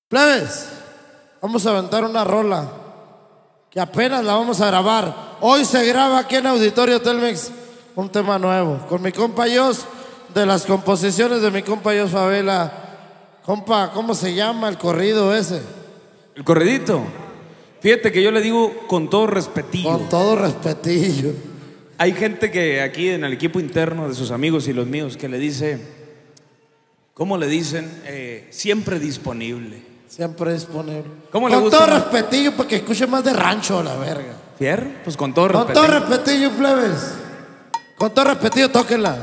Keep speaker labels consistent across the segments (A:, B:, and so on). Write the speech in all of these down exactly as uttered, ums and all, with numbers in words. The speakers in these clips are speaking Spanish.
A: Plebes, vamos a aventar una rola que apenas la vamos a grabar. Hoy se graba aquí en Auditorio Telmex un tema nuevo con mi compa Jos, de las composiciones de mi compa Jos Favela. Compa, ¿cómo se llama el corrido ese?
B: El corridito. Fíjate que yo le digo con todo respetillo.
A: Con todo respetillo.
B: Hay gente que aquí en el equipo interno de sus amigos y los míos que le dice, ¿cómo le dicen? Eh, siempre disponible.
A: Siempre disponible.
B: ¿Cómo le
A: con
B: gusta?
A: todo respetillo para que escuche más de rancho la verga.
B: ¿Fierro? Pues con todo
A: Con
B: respetillo.
A: todo respetillo, plebes. Con todo respetillo, tóquenla.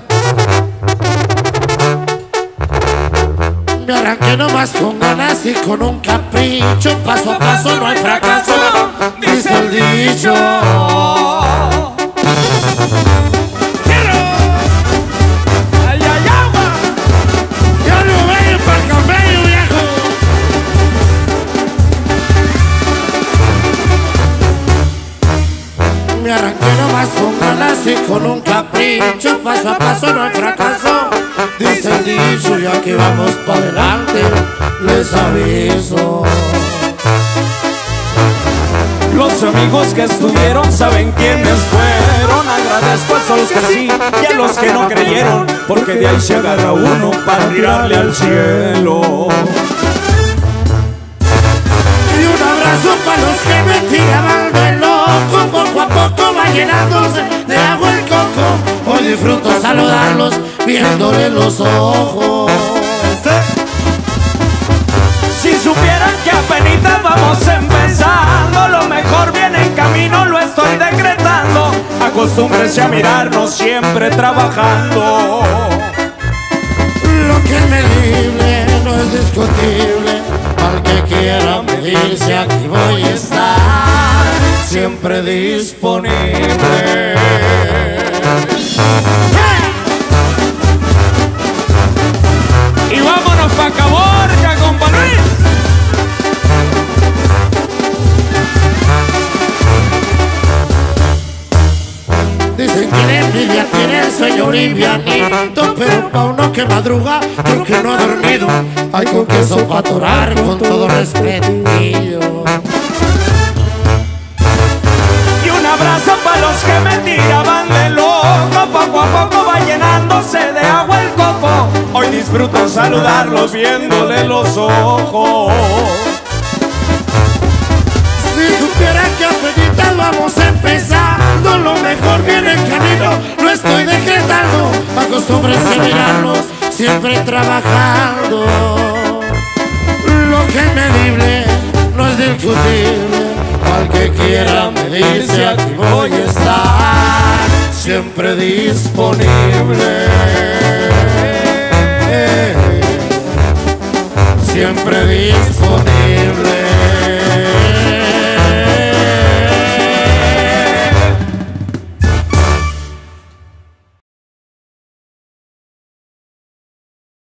A: Me arranqué nomás con ganas y con un capricho. Paso a paso no hay fracaso, dice el dicho.
B: ¡Ay, ay, agua!
A: Ya lo veo para el camello, viejo. Me arranqué nomás con ganas y con un capricho. Paso a paso no hay fracaso, dice el dicho. Ya que vamos para adelante, les aviso.
B: Los amigos que estuvieron saben quiénes fueron. Agradezco a esos que sí y a los que no creyeron, porque de ahí se agarra uno para tirarle al cielo.
A: Y un abrazo para los que me tiraban de loco. Poco a poco va llenándose de agua el coco. Hoy disfruto saludarlos viéndole los ojos.
B: Si supieran que apenas vamos empezando, lo mejor viene en camino, lo estoy decretando. Acostúmbrense a mirarnos siempre trabajando.
A: Lo que es medible no es discutible. Al que quiera medirse aquí voy a estar, siempre disponible.
B: Y vámonos pa' Caborca, compa Luis.
A: Dicen que la envidia tiene el sueño livianito, pero pa' uno que madruga, creo que no ha dormido. Hay con queso pa' atorar, con todo respetillo.
B: Y un abrazo pa' los que me tiraban de loco. Poco a poco va llenándose de agua el coco. Hoy disfruto saludarlos viéndole los ojos.
A: Si supiera que apenas vamos empezando, lo mejor viene en camino, lo estoy decretando. Acostúmbrense a mirarnos siempre trabajando. Lo que es medible no es discutible. Al que quiera medirse aquí voy a estar, siempre disponible. Siempre disponible.